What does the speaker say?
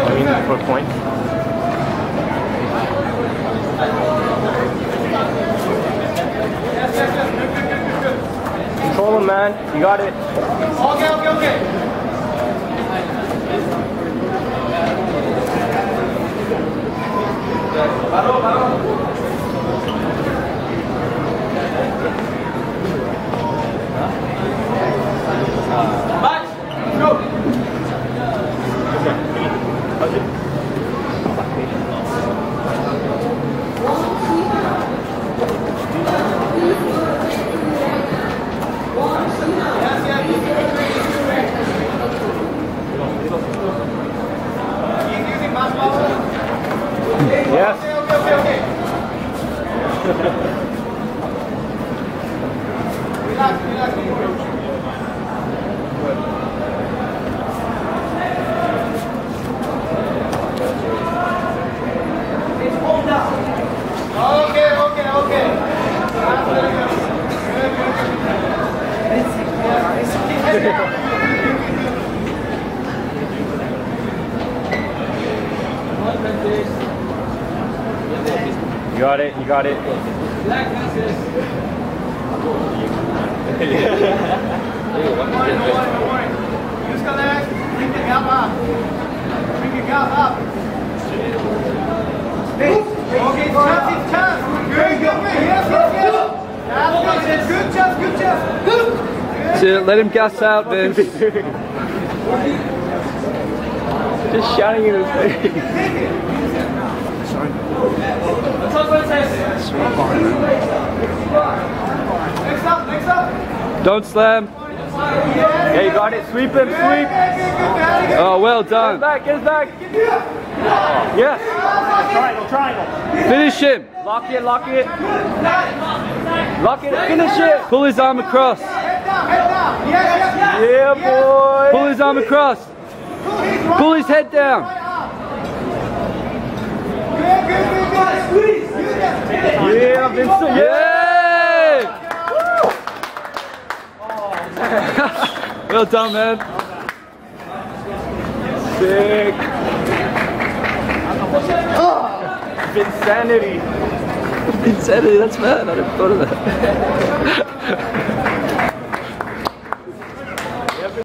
For points. Control him, man. You got it. Okay. Yes. Okay. Relax. It's hold down. Okay. You got it. Don't worry. Use the legs, bring the gap up. Okay, chance. Very good. Yes. That's good chance. So let him gas out, Vince. Just shouting in his face. Next up. Don't slam. Yeah, you got it. Sweep him. Oh, well done. Get his back. Yes. Triangle. Finish him. Lock it. Finish it. Pull his arm across. Head down. Yes. Yeah, boy. Pull his arm across. Pull his head down. Good. Squeeze. Yeah, Vincent. Yay! Well done, man. Sick. Insanity. Insanity, that's mad. I never thought of that.